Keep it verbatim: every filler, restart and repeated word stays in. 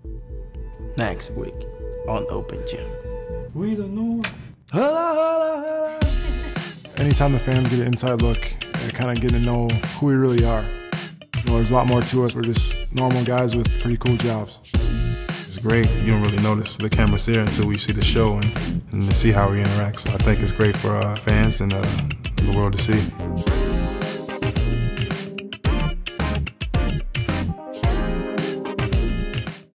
next week on Open Gym. We don't know. Holla, holla, holla. Anytime the fans get an inside look and kind of get to know who we really are. You know, there's a lot more to us. We're just normal guys with pretty cool jobs. It's great. You don't really notice the camera's there until we see the show and, and to see how we interact. So I think it's great for uh, fans and uh, the world to see.